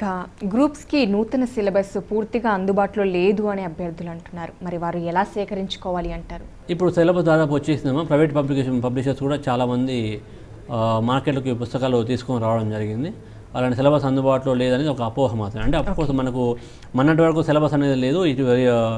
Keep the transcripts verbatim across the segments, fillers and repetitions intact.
ఇక గ్రూప్స్కి నూతన సిలబస్ పూర్తిగా అందుబాటులో లేదు అని అభ్యర్థులు అంటున్నారు. మరి వారు ఎలా సేకరించుకోవాలి అంటారు? ఇప్పుడు సిలబస్ దాదాపు వచ్చేసిందేమో. ప్రైవేట్ పబ్లికేషన్ పబ్లిషర్స్ కూడా చాలామంది మార్కెట్లోకి పుస్తకాలు తీసుకొని రావడం జరిగింది. అలాంటి సిలబస్ అందుబాటులో లేదనేది ఒక అపోహ మాత్రమే. అంటే అఫ్కోర్స్ మనకు మొన్నటి వరకు సిలబస్ అనేది లేదు. ఇటు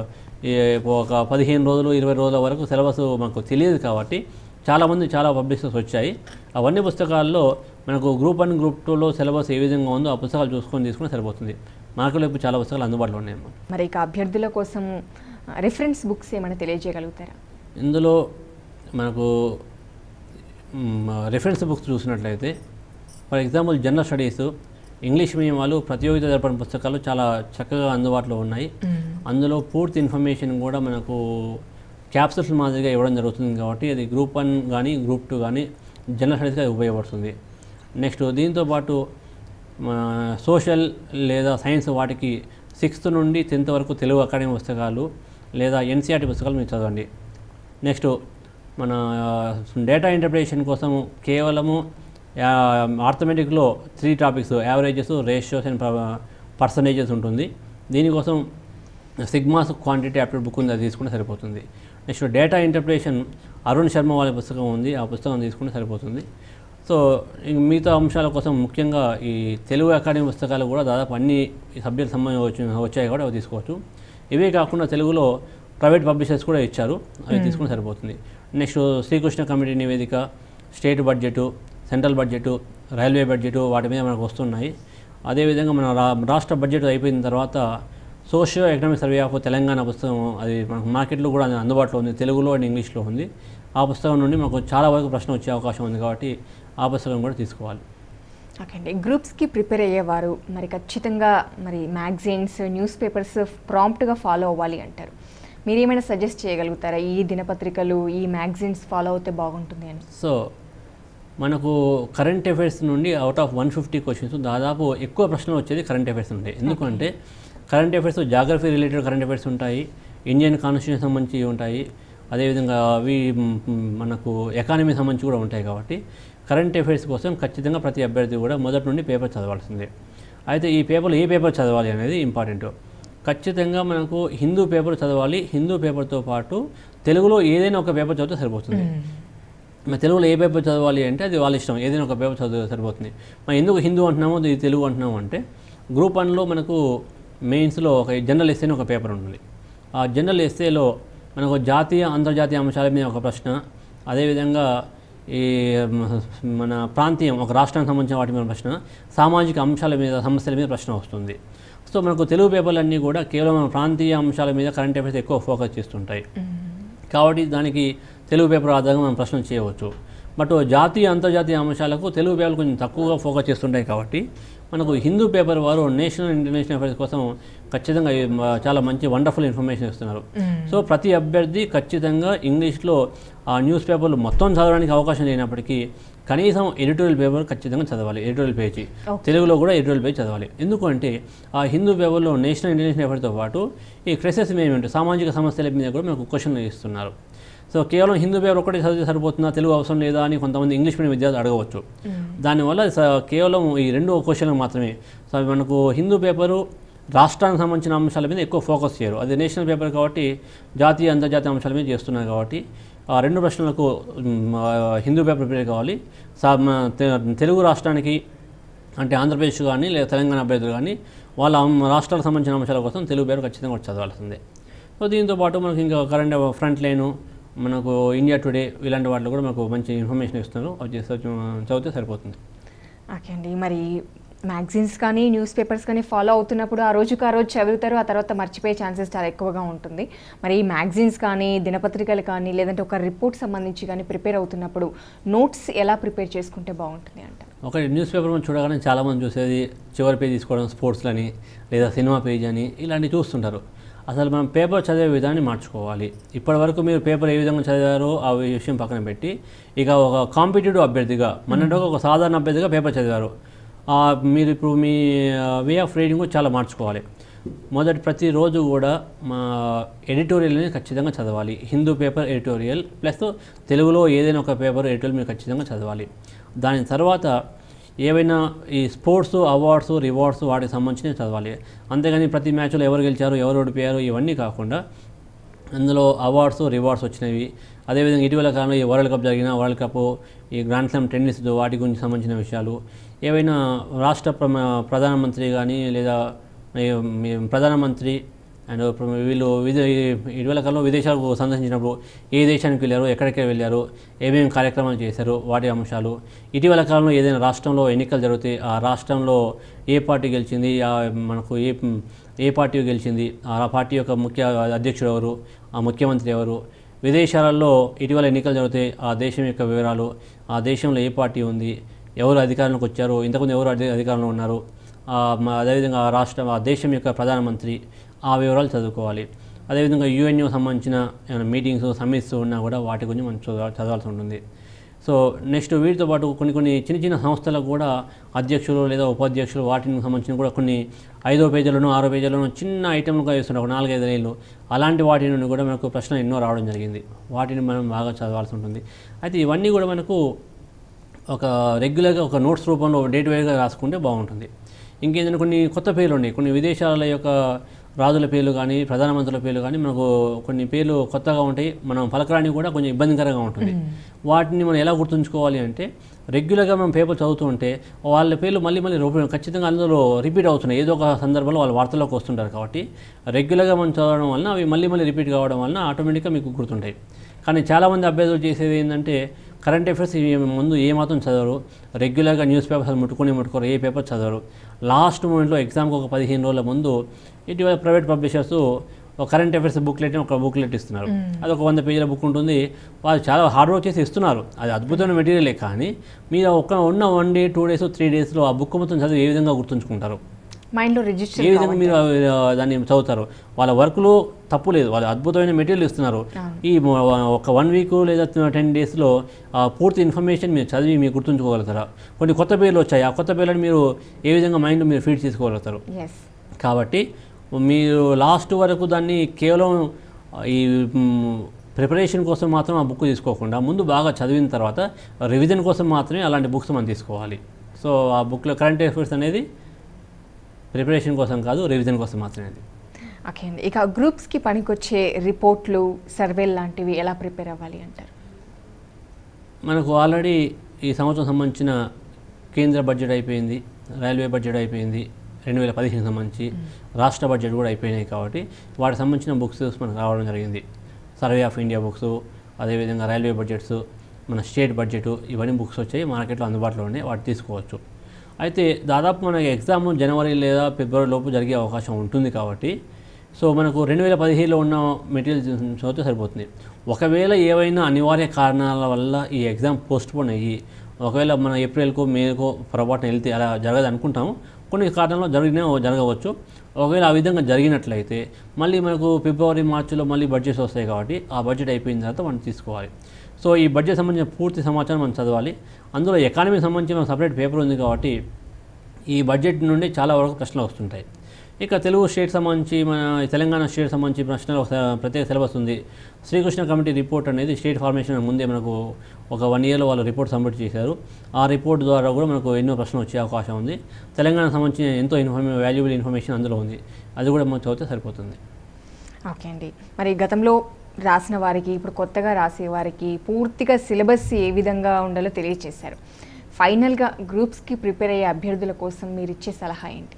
ఒక పదిహేను రోజులు ఇరవై రోజుల వరకు సిలబస్ మనకు తెలియదు కాబట్టి చాలామంది చాలా పబ్లిషర్స్ వచ్చాయి. అవన్నీ పుస్తకాల్లో మనకు గ్రూప్ వన్ గ్రూప్ టూలో సిలబస్ ఏ విధంగా ఉందో ఆ పుస్తకాలు చూసుకొని తీసుకుని సరిపోతుంది. మార్కెట్లో ఇప్పుడు చాలా పుస్తకాలు అందుబాటులో ఉన్నాయమ్మా. మరి ఇక అభ్యర్థుల కోసం రిఫరెన్స్ బుక్స్ ఏమైనా తెలియజేయగలుగుతారా? ఇందులో మనకు రిఫరెన్స్ బుక్స్ చూసినట్లయితే for example general studies English medium వాళ్ళు ప్రతియోగిత జరపడిన పుస్తకాలు చాలా చక్కగా అందుబాటులో ఉన్నాయి. అందులో పూర్తి ఇన్ఫర్మేషన్ కూడా మనకు క్యాప్సూల్స్ మాదిరిగా ఇవ్వడం జరుగుతుంది కాబట్టి అది గ్రూప్ వన్ కానీ గ్రూప్ టూ కానీ జనరల్ స్టడీస్గా ఉపయోగపడుతుంది. నెక్స్ట్ దీంతోపాటు సోషల్ లేదా సైన్స్ వాటికి సిక్స్త్ నుండి టెన్త్ వరకు తెలుగు అకాడమీ పుస్తకాలు లేదా ఎన్సీఆర్టీ పుస్తకాలు మీరు చదవండి. నెక్స్ట్ మన డేటా ఇంటర్ప్రిటేషన్ కోసం కేవలము ఆర్థమెటిక్లో three topics averages, ratios and percentages ఉంటుంది. దీనికోసం సిగ్మాస్ క్వాంటిటీ యాప్టిట్యూడ్ బుక్ ఉంది, అది తీసుకుంటే సరిపోతుంది. Next data interpretation Arun Sharma వాళ్ళ పుస్తకం ఉంది, ఆ పుస్తకం తీసుకుంటే సరిపోతుంది. సో మిగతా అంశాల కోసం ముఖ్యంగా ఈ తెలుగు అకాడమీ పుస్తకాలు కూడా దాదాపు అన్ని సబ్జెక్ట్ సంబంధించి వచ్చాయి కూడా అవి తీసుకోవచ్చు. ఇవే కాకుండా తెలుగులో ప్రైవేట్ పబ్లిషర్స్ కూడా ఇచ్చారు, అవి తీసుకుంటే సరిపోతుంది. నెక్స్ట్ శ్రీకృష్ణ కమిటీ నివేదిక, state budget, central budget, railway budget వాటి మీద మనకు వస్తున్నాయి. అదేవిధంగా మన రా రాష్ట్ర బడ్జెట్ అయిపోయిన తర్వాత socio economic survey of Telangana పుస్తకం అది మనకు మార్కెట్లో కూడా అందుబాటులో ఉంది, తెలుగులో అండ్ ఇంగ్లీష్లో ఉంది. ఆ పుస్తకం నుండి మనకు చాలా వరకు ప్రశ్న వచ్చే అవకాశం ఉంది కాబట్టి ఆ పుస్తకం కూడా తీసుకోవాలి. ఓకే అండి. గ్రూప్స్కి ప్రిపేర్ అయ్యేవారు మరి ఖచ్చితంగా మరి మ్యాగజైన్స్, న్యూస్ పేపర్స్ ప్రాంప్ట్గా ఫాలో అవ్వాలి అంటారు. మీరు ఏమైనా సజెస్ట్ చేయగలుగుతారా? ఈ దినపత్రికలు, ఈ మ్యాగజైన్స్ ఫాలో అవుతే బాగుంటుంది అని. సో మనకు కరెంట్ అఫైర్స్ నుండి out of one fifty questions దాదాపు ఎక్కువ ప్రశ్నలు వచ్చేది కరెంట్ అఫైర్స్ ఉంటాయి. ఎందుకంటే current affairs geography related current affairs ఉంటాయి, ఇండియన్ కాన్స్టిట్యూషన్ సంబంధించి ఉంటాయి, అదేవిధంగా అవి మనకు ఎకానమీ సంబంధించి కూడా ఉంటాయి. కాబట్టి కరెంట్ అఫైర్స్ కోసం ఖచ్చితంగా ప్రతి అభ్యర్థి కూడా మొదటి నుండి పేపర్ చదవాల్సిందే. అయితే ఈ పేపర్లో ఏ పేపర్ చదవాలి అనేది ఇంపార్టెంట్. ఖచ్చితంగా మనకు హిందూ పేపర్ చదవాలి. హిందూ పేపర్తో పాటు తెలుగులో ఏదైనా ఒక పేపర్ చదివితే సరిపోతుంది. మరి తెలుగులో ఏ పేపర్ చదవాలి అంటే అది వాళ్ళ ఇష్టం, ఏదైనా ఒక పేపర్ చదివితే సరిపోతుంది. మరి ఎందుకు హిందూ అంటున్నామో ఇది తెలుగు అంటున్నాము అంటే గ్రూప్ వన్లో మనకు మెయిన్స్లో ఒక జనరల్ ఎస్సే ఒక పేపర్ ఉంటుంది. ఆ జనరల్ ఎస్సేలో మనకు జాతీయ అంతర్జాతీయ అంశాల మీద ఒక ప్రశ్న, అదేవిధంగా ఈ మన ప్రాంతీయం ఒక రాష్ట్రానికి సంబంధించిన వాటి మీద ప్రశ్న, సామాజిక అంశాల మీద సమస్యల మీద ప్రశ్న వస్తుంది. సో మనకు తెలుగు పేపర్లన్నీ కూడా కేవలం ప్రాంతీయ అంశాల మీద కరెంట్ అఫైర్స్ ఎక్కువ ఫోకస్ చేస్తుంటాయి కాబట్టి దానికి తెలుగు పేపర్ ఆధారంగా మనం ప్రశ్నలు చేయవచ్చు. బట్ జాతీయ అంతర్జాతీయ అంశాలకు తెలుగు పేపర్లు కొంచెం తక్కువగా ఫోకస్ చేస్తుంటాయి కాబట్టి మనకు హిందూ పేపర్ వారు నేషనల్ ఇంటర్నేషనల్ అఫైర్స్ కోసం ఖచ్చితంగా చాలా మంచి వండర్ఫుల్ ఇన్ఫర్మేషన్ ఇస్తున్నారు. సో ప్రతి అభ్యర్థి ఖచ్చితంగా ఇంగ్లీష్లో ఆ న్యూస్ పేపర్లు మొత్తం చదవడానికి అవకాశం లేనప్పటికీ కనీసం ఎడిటోరియల్ పేపర్ ఖచ్చితంగా చదవాలి. ఎడిటోరియల్ పేజీ తెలుగులో కూడా ఎడిటోరియల్ పేజ్ చదవాలి. ఎందుకంటే ఆ హిందూ పేపర్లో నేషనల్ ఇంటర్నేషనల్ అఫైర్స్తో పాటు ఈ క్రైసిస్ మేనేజ్మెంట్ సామాజిక సమస్యల మీద కూడా మనకు క్వశ్చన్లు ఇస్తున్నారు. సో కేవలం హిందూ పేపర్ ఒకటి చదివితే సరిపోతుందా, తెలుగు అవసరం లేదా అని కొంతమంది ఇంగ్లీష్ మీడియం విద్యార్థులు అడగవచ్చు. దానివల్ల కేవలం ఈ రెండు క్వశ్చన్లు మాత్రమే. సో మనకు హిందూ పేపరు రాష్ట్రానికి సంబంధించిన అంశాల మీద ఎక్కువ ఫోకస్ చేయరు, అది నేషనల్ పేపర్ కాబట్టి జాతీయ అంతర్జాతీయ అంశాల మీద చేస్తున్నారు. కాబట్టి ఆ రెండు ప్రశ్నలకు హిందూ పేపర్ ప్రిపేర్ కావాలి. తెలుగు రాష్ట్రానికి అంటే ఆంధ్రప్రదేశ్ కానీ లేదా తెలంగాణ అభ్యర్థులు కానీ వాళ్ళ రాష్ట్రాలకు సంబంధించిన అంశాల కోసం తెలుగు పేపర్ ఖచ్చితంగా కూడా చదవాల్సిందే. సో దీంతోపాటు మనకి ఇంకా కరెంట్ ఫ్రంట్ లైను, మనకు ఇండియా టుడే ఇలాంటి వాటిలో కూడా మనకు మంచి ఇన్ఫర్మేషన్ ఇస్తున్నారు, అవి చదివితే సరిపోతుంది. ఓకే అండి. మరి మ్యాగజైన్స్ కానీ న్యూస్ పేపర్స్ కానీ ఫాలో అవుతున్నప్పుడు ఆ రోజుకు ఆ రోజు చదువుతారు, ఆ తర్వాత మర్చిపోయే ఛాన్సెస్ చాలా ఎక్కువగా ఉంటుంది. మరి ఈ మ్యాగజైన్స్ కానీ దినపత్రికలు కానీ లేదంటే ఒక రిపోర్ట్ సంబంధించి కానీ ప్రిపేర్ అవుతున్నప్పుడు నోట్స్ ఎలా ప్రిపేర్ చేసుకుంటే బాగుంటుంది అంటారు? ఒక న్యూస్ పేపర్ మనం చూడగానే చాలామంది చూసేది చివరి పేజ్ తీసుకోవడం, స్పోర్ట్స్లని లేదా సినిమా పేజ్ అని ఇలాంటివి చూస్తుంటారు. అసలు మనం పేపర్ చదివే విధాన్ని మార్చుకోవాలి. ఇప్పటి వరకు మీరు పేపర్ ఏ విధంగా చదివారో ఆ విషయం పక్కన పెట్టి ఇక ఒక కాంపిటేటివ్ అభ్యర్థిగా మొన్నటి ఒక సాధారణ అభ్యర్థిగా పేపర్ చదివారు, మీరు ఇప్పుడు మీ వే ఆఫ్ రీడింగ్ చాలా మార్చుకోవాలి. మొదటి ప్రతిరోజు కూడా మా ఎడిటోరియల్ని ఖచ్చితంగా చదవాలి. హిందూ పేపర్ ఎడిటోరియల్ ప్లస్ తెలుగులో ఏదైనా ఒక పేపర్ ఎడిటోరియల్ మీరు ఖచ్చితంగా చదవాలి. దాని తర్వాత ఏవైనా ఈ స్పోర్ట్స్ అవార్డ్స్ రివార్డ్స్ వాటికి సంబంధించి చదవాలి. అంతేగాని ప్రతి మ్యాచ్లో ఎవరు గెలిచారు ఎవరు ఓడిపోయారు ఇవన్నీ కాకుండా అందులో అవార్డ్స్ రివార్డ్స్ వచ్చినవి, అదేవిధంగా ఇటీవల కాలంలో ఈ వరల్డ్ కప్ జరిగిన వరల్డ్ కప్ ఈ గ్రాండ్ స్లామ్ టెన్నిస్ వాటి గురించి సంబంధించిన విషయాలు, ఏవైనా రాష్ట్ర ప్రధానమంత్రి కానీ లేదా ప్రధానమంత్రి అండ్ వీళ్ళు విదే ఇటీవల కాలంలో విదేశాలకు సందర్శించినప్పుడు ఏ దేశానికి వెళ్ళారు, ఎక్కడికి వెళ్ళారు, ఏమేమి కార్యక్రమాలు చేశారు వాటి అంశాలు, ఇటీవల కాలంలో ఏదైనా రాష్ట్రంలో ఎన్నికలు జరిగితే ఆ రాష్ట్రంలో ఏ పార్టీ గెలిచింది, మనకు ఏ ఏ పార్టీ గెలిచింది, ఆ పార్టీ యొక్క ముఖ్య అధ్యక్షుడు ఎవరు, ఆ ముఖ్యమంత్రి ఎవరు, విదేశాలలో ఇటీవల ఎన్నికలు జరిగితే ఆ దేశం యొక్క వివరాలు, ఆ దేశంలో ఏ పార్టీ ఉంది, ఎవరు అధికారంలోకి వచ్చారు, ఇంతకుముందు ఎవరు అధికారంలో ఉన్నారు, అదేవిధంగా ఆ రాష్ట్రం ఆ దేశం యొక్క ప్రధానమంత్రి ఆ వివరాలు చదువుకోవాలి. అదేవిధంగా యూఎన్ఓ సంబంధించిన ఏమైనా మీటింగ్స్ సమ్మిట్స్ ఉన్నా కూడా వాటి గురించి మనం చదవాల్సి ఉంటుంది. సో నెక్స్ట్ వీటితో పాటు కొన్ని కొన్ని చిన్న చిన్న సంస్థలకు కూడా అధ్యక్షులు లేదా ఉపాధ్యక్షులు వాటికి సంబంధించిన కూడా కొన్ని ఐదో పేజీలను ఆరో పేజీలను చిన్న ఐటెంలుగా వేస్తున్నారు, ఒక నాలుగైదు ఏళ్ళు అలాంటి వాటి నుండి కూడా మనకు ప్రశ్నలు ఎన్నో రావడం జరిగింది. వాటిని మనం బాగా చదవాల్సి ఉంటుంది. అయితే ఇవన్నీ కూడా మనకు ఒక రెగ్యులర్గా ఒక నోట్స్ రూపంలో డేట్ వైజ్గా రాసుకుంటే బాగుంటుంది. ఇంకేంటంటే కొన్ని కొత్త పేర్లు ఉన్నాయి, కొన్ని విదేశాల యొక్క రాజుల పేర్లు కానీ ప్రధానమంత్రుల పేర్లు కానీ మనకు కొన్ని పేర్లు కొత్తగా ఉంటాయి, మనం పలకడానికి కూడా కొంచెం ఇబ్బందికరంగా ఉంటుంది. వాటిని మనం ఎలా గుర్తుంచుకోవాలి అంటే రెగ్యులర్గా మనం పేపర్ చదువుతూ ఉంటే వాళ్ళ పేర్లు మళ్ళీ మళ్ళీ ఖచ్చితంగా అందులో రిపీట్ అవుతున్నాయి, ఏదో ఒక సందర్భంలో వాళ్ళ వార్తల్లోకి వస్తుంటారు. కాబట్టి రెగ్యులర్గా మనం చదవడం వలన అవి మళ్ళీ మళ్ళీ రిపీట్ కావడం వలన ఆటోమేటిక్గా మీకు గుర్తుంటాయి. కానీ చాలామంది అభ్యర్థులు చేసేది ఏంటంటే కరెంట్ అఫైర్స్ ముందు ఏమాత్రం చదవరు, రెగ్యులర్గా న్యూస్ పేపర్స్ ముట్టుకొని ముట్టుకోరు, ఏ పేపర్ చదవరు. లాస్ట్ మూమెంట్లో ఎగ్జామ్కి ఒక పదిహేను రోజుల ముందు ఇటీవల ప్రైవేట్ పబ్లిషర్స్ ఒక కరెంట్ అఫైర్స్ బుక్లెట్ ఒక బుక్లెట్ ఇస్తున్నారు. అది ఒక వంద పేజీల బుక్ ఉంటుంది. వాళ్ళు చాలా హార్డ్ వర్క్ చేసి ఇస్తున్నారు, అది అద్భుతమైన మెటీరియలే. కానీ మీరు ఒక ఉన్న one day two days three డేస్లో ఆ బుక్ మొత్తం చదివి ఏ విధంగా గుర్తుంచుకుంటారు, మైండ్లో రిజిస్టర్ ఏ విధంగా మీరు దాన్ని చదువుతారు? వాళ్ళ వర్క్లో తప్పు లేదు, వాళ్ళు అద్భుతమైన మెటీరియల్ ఇస్తున్నారు. ఈ ఒక వన్ వీక్ లేదా టెన్ డేస్లో పూర్తి ఇన్ఫర్మేషన్ మీరు చదివి మీరు గుర్తుంచుకోగలుగుతారా? కొన్ని కొత్త పేర్లు వచ్చాయి, ఆ కొత్త పేర్లను మీరు ఏ విధంగా మైండ్లో మీరు ఫీడ్ చేసుకోగలుగుతారు? కాబట్టి మీరు లాస్ట్ వరకు దాన్ని కేవలం ఈ ప్రిపరేషన్ కోసం మాత్రం ఆ బుక్ తీసుకోకుండా ముందు బాగా చదివిన తర్వాత రివిజన్ కోసం మాత్రమే అలాంటి బుక్స్ మనం తీసుకోవాలి. సో ఆ బుక్లో కరెంట్ అఫైర్స్ అనేది ప్రిపరేషన్ కోసం కాదు, రివిజన్ కోసం మాత్రమే. ఓకే అండి. ఇక గ్రూప్స్కి పనికొచ్చే రిపోర్ట్లు సర్వేలు లాంటివి ఎలా ప్రిపేర్ అవ్వాలి అంటారు? మనకు ఆల్రెడీ ఈ సంవత్సరం సంబంధించిన కేంద్ర బడ్జెట్ అయిపోయింది, రైల్వే బడ్జెట్ అయిపోయింది, రెండు వేల పదిహేను సంబంధించి రాష్ట్ర బడ్జెట్ కూడా అయిపోయినాయి. కాబట్టి వాటికి సంబంధించిన బుక్స్ మనకు రావడం జరిగింది. సర్వే ఆఫ్ ఇండియా బుక్స్, అదేవిధంగా రైల్వే బడ్జెట్స్, మన స్టేట్ బడ్జెట్, ఇవన్నీ బుక్స్ వచ్చాయి మార్కెట్లో అందుబాటులో ఉన్నాయి, వాటి తీసుకోవచ్చు. అయితే దాదాపు మనకి ఎగ్జామ్ జనవరి లేదా ఫిబ్రవరి లోపు జరిగే అవకాశం ఉంటుంది. కాబట్టి సో మనకు రెండు వేల పదిహేనులో ఉన్న మెటీరియల్ చదివితే సరిపోతుంది. ఒకవేళ ఏవైనా అనివార్య కారణాల వల్ల ఈ ఎగ్జామ్ పోస్ట్పోన్ అయ్యి ఒకవేళ మన ఏప్రిల్కు మేకో పొరపాటున వెళ్తే అలా జరగదు అనుకుంటాము, కొన్ని కారణాల్లో జరిగినా జరగవచ్చు. ఒకవేళ ఆ విధంగా జరిగినట్లయితే మళ్ళీ మనకు ఫిబ్రవరి మార్చిలో మళ్ళీ బడ్జెట్స్ వస్తాయి. కాబట్టి ఆ బడ్జెట్ అయిపోయిన తర్వాత మనం తీసుకోవాలి. సో ఈ బడ్జెట్ సంబంధించిన పూర్తి సమాచారం మనం చదవాలి. అందులో ఎకానమీకి సంబంధించిన సపరేట్ పేపర్ ఉంది. కాబట్టి ఈ బడ్జెట్ నుండి చాలా వరకు ప్రశ్నలు వస్తుంటాయి. ఇక తెలుగు స్టేట్ సంబంధించి మన తెలంగాణ స్టేట్ సంబంధించి ప్రశ్నలు ప్రత్యేక సిలబస్ ఉంది. శ్రీకృష్ణ కమిటీ రిపోర్ట్ అనేది స్టేట్ ఫార్మేషన్ ముందే మనకు ఒక వన్ ఇయర్లో వాళ్ళు రిపోర్ట్ సబ్మిట్ చేశారు. ఆ రిపోర్ట్ ద్వారా కూడా మనకు ఎన్నో ప్రశ్నలు వచ్చే అవకాశం ఉంది. తెలంగాణ సంబంధించిన ఎంతో ఇన్ఫర్మే వాల్యుబుల్ ఇన్ఫర్మేషన్ అందులో ఉంది, అది కూడా మనం చదివితే సరిపోతుంది. ఓకే అండి. మరి గతంలో రాసిన వారికి ఇప్పుడు కొత్తగా రాసే వారికి పూర్తిగా సిలబస్ ఏ విధంగా ఉండాలో తెలియజేశారు. ఫైనల్గా గ్రూప్స్కి ప్రిపేర్ అయ్యే అభ్యర్థుల కోసం మీరు ఇచ్చే సలహా ఏంటి?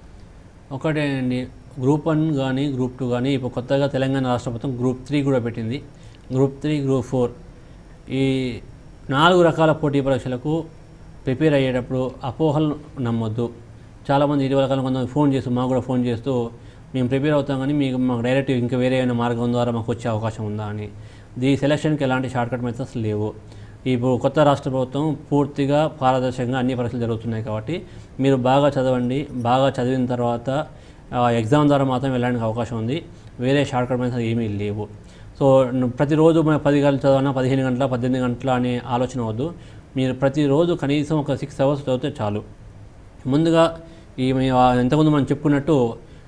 ఒకటే అండి, గ్రూప్ వన్ కానీ గ్రూప్ టూ కానీ ఇప్పుడు కొత్తగా తెలంగాణ రాష్ట్ర ప్రభుత్వం గ్రూప్ త్రీ కూడా పెట్టింది. గ్రూప్ త్రీ గ్రూప్ ఫోర్ ఈ నాలుగు రకాల పోటీ పరీక్షలకు ప్రిపేర్ అయ్యేటప్పుడు అపోహలు నమ్మొద్దు. చాలామంది ఇటీవల కాలం కొంతమంది ఫోన్ చేస్తూ మాకు కూడా ఫోన్ చేస్తూ మేము ప్రిపేర్ అవుతాం కానీ మీకు మాకు డైరెక్ట్ ఇంకా వేరే ఏమైనా మార్గం ద్వారా మాకు వచ్చే అవకాశం ఉందా అని. దీ సెలక్షన్కి ఎలాంటి షార్ట్కట్ మెథడ్స్ లేవు. ఇప్పుడు కొత్త రాష్ట్ర ప్రభుత్వం పూర్తిగా పారదర్శకంగా అన్ని పరీక్షలు జరుగుతున్నాయి. కాబట్టి మీరు బాగా చదవండి, బాగా చదివిన తర్వాత ఎగ్జామ్ ద్వారా మాత్రం వెళ్ళడానికి అవకాశం ఉంది. వేరే షార్ట్కట్ మెథడ్స్ ఏమీ లేవు. సో ప్రతిరోజు మన పది గంటలు చదవనా పదిహేను గంటల పద్దెనిమిది గంటల అనే ఆలోచన వద్దు. మీరు ప్రతిరోజు కనీసం ఒక సిక్స్ అవర్స్ చదివితే చాలు. ముందుగా ఈ ఇంతకుముందు మనం చెప్పుకున్నట్టు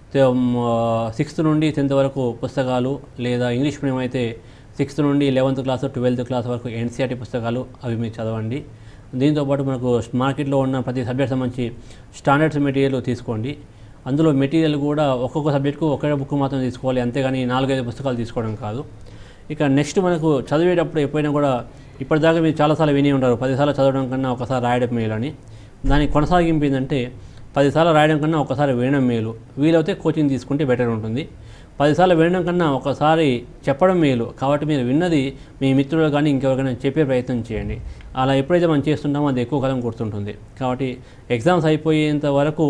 సిక్స్త్ నుండి టెన్త్ వరకు పుస్తకాలు, లేదా ఇంగ్లీష్ మీడియం అయితే సిక్స్త్ నుండి లెవెన్త్ క్లాస్ ట్వెల్త్ క్లాస్ వరకు ఎన్సీఆర్టీ పుస్తకాలు అవి మీరు చదవండి. దీంతోపాటు మనకు మార్కెట్లో ఉన్న ప్రతి సబ్జెక్ట్ సంబంధించి స్టాండర్డ్స్ మెటీరియల్ తీసుకోండి. అందులో మెటీరియల్ కూడా ఒక్కొక్క సబ్జెక్టుకు ఒకే బుక్ మాత్రం తీసుకోవాలి, అంతేగాని నాలుగైదు పుస్తకాలు తీసుకోవడం కాదు. ఇక నెక్స్ట్ మనకు చదివేటప్పుడు ఎప్పుడైనా కూడా ఇప్పటిదాకా మీరు చాలాసార్లు విని ఉంటారు, పదిసార్లు చదవడం కన్నా ఒకసారి రాయడం మేలు అని. దానికి కొనసాగింపు ఏంటంటే పదిసార్లు రాయడం కన్నా ఒకసారి వినడం మేలు. వీలైతే కోచింగ్ తీసుకుంటే బెటర్ ఉంటుంది. పదిసార్లు వినడం కన్నా ఒకసారి చెప్పడం మేలు. కాబట్టి మీరు విన్నది మీ మిత్రులు కానీ ఇంకెవరికైనా చెప్పే ప్రయత్నం చేయండి. అలా ఎప్పుడైతే మనం చేస్తుంటామో అది ఎక్కువ కాలం గుర్తుంటుంది. కాబట్టి ఎగ్జామ్స్ అయిపోయేంత వరకు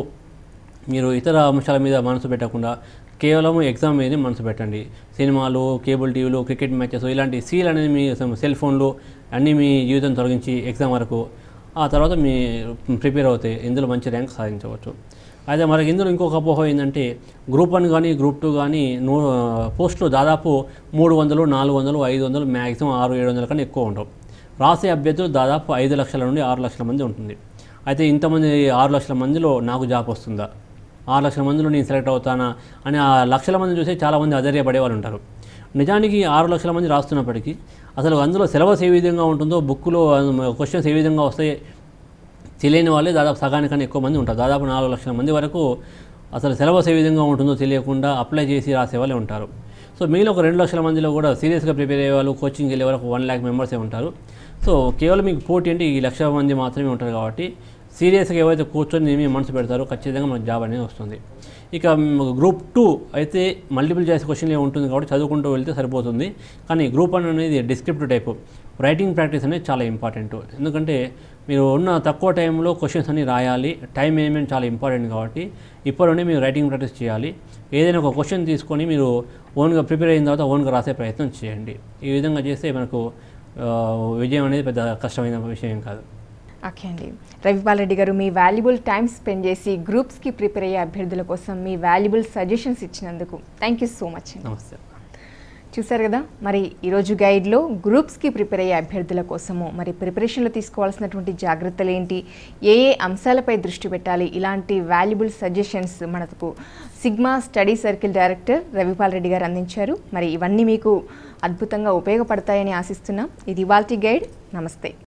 మీరు ఇతర అంశాల మీద మనసు పెట్టకుండా కేవలం ఎగ్జామ్ మీద మనసు పెట్టండి. సినిమాలు, కేబుల్ టీవీలు, క్రికెట్ మ్యాచెస్ ఇలాంటి సీల్ అనేది మీ సెల్ ఫోన్లు అన్నీ మీ జీవితం తొలగించి ఎగ్జామ్ వరకు ఆ తర్వాత మీ ప్రిపేర్ అవుతాయి. ఇందులో మంచి ర్యాంక్ సాధించవచ్చు. అయితే మనకి ఇందులో ఇంకొక అపోహ ఏంటంటే గ్రూప్ వన్ కానీ గ్రూప్ టూ కానీ నూ పోస్టులు దాదాపు మూడు వందలు నాలుగు వందలు ఐదు వందలు మ్యాక్సిమం ఆరు ఏడు వందల కన్నా ఎక్కువ ఉండవు. రాసే అభ్యర్థులు దాదాపు ఐదు లక్షల నుండి ఆరు లక్షల మంది ఉంటుంది. అయితే ఇంతమంది ఆరు లక్షల మందిలో నాకు జాబ్ వస్తుందా, ఆరు లక్షల మందిలో నేను సెలెక్ట్ అవుతానా అని ఆ లక్షల మంది చూసి చాలామంది అధైర్యపడే వాళ్ళు ఉంటారు. నిజానికి ఆరు లక్షల మంది రాస్తున్నప్పటికీ అసలు అందులో సిలబస్ ఏ విధంగా ఉంటుందో, బుక్లో క్వశ్చన్స్ ఏ విధంగా వస్తాయి తెలియని వాళ్ళే దాదాపు సగానికన్నా ఎక్కువ మంది ఉంటారు. దాదాపు నాలుగు లక్షల మంది వరకు అసలు సిలబస్ ఏ విధంగా ఉంటుందో తెలియకుండా అప్లై చేసి రాసే వాళ్ళే ఉంటారు. సో మీలో ఒక రెండు లక్షల మందిలో కూడా సీరియస్గా ప్రిపేర్ అయ్యే వాళ్ళు, కోచింగ్ వెళ్ళే వరకు వన్ ల్యాక్ మెంబర్సే ఉంటారు. సో కేవలం మీకు పోటీ అంటే ఈ లక్ష మంది మాత్రమే ఉంటారు. కాబట్టి సీరియస్గా ఏవైతే కూర్చొని మీ మనసు పెడతారో ఖచ్చితంగా మనకు జాబ్ అనేది వస్తుంది. ఇక గ్రూప్ టూ అయితే మల్టిపుల్ చాయిస్ క్వశ్చన్ ఉంటుంది కాబట్టి చదువుకుంటూ వెళ్తే సరిపోతుంది. కానీ గ్రూప్ వన్ అనేది డిస్క్రిప్టివ్ టైపు, రైటింగ్ ప్రాక్టీస్ అనేది చాలా ఇంపార్టెంట్. ఎందుకంటే మీరు ఉన్న తక్కువ టైంలో క్వశ్చన్స్ అన్ని రాయాలి, టైం మేనేజ్మెంట్ చాలా ఇంపార్టెంట్. కాబట్టి ఇప్పటి మీరు రైటింగ్ ప్రాక్టీస్ చేయాలి. ఏదైనా ఒక క్వశ్చన్ తీసుకొని మీరు ఓన్గా ప్రిపేర్ అయిన తర్వాత ఓన్గా రాసే ప్రయత్నం చేయండి. ఈ విధంగా చేస్తే మనకు విజయం అనేది పెద్ద కష్టమైన విషయం కాదు. ఓకే అండి, రవిపాల్ రెడ్డి గారు మీ వాల్యుబుల్ టైం స్పెండ్ చేసి గ్రూప్స్కి ప్రిపేర్ అయ్యే అభ్యర్థుల కోసం మీ వాల్యుబుల్ సజెషన్స్ ఇచ్చినందుకు థ్యాంక్ యూ సో మచ్. నమస్తే. చూసారు కదా, మరి ఈరోజు గైడ్లో గ్రూప్స్కి ప్రిపేర్ అయ్యే అభ్యర్థుల కోసము మరి ప్రిపరేషన్లో తీసుకోవాల్సినటువంటి జాగ్రత్తలు ఏంటి, ఏ ఏ అంశాలపై దృష్టి పెట్టాలి, ఇలాంటి వాల్యుబుల్ సజెషన్స్ మనకు Sigma Study Circle director Ravipal Reddy గారు అందించారు. మరి ఇవన్నీ మీకు అద్భుతంగా ఉపయోగపడతాయని ఆశిస్తున్నాం. ఇది ఇవాల్టి గైడ్. నమస్తే.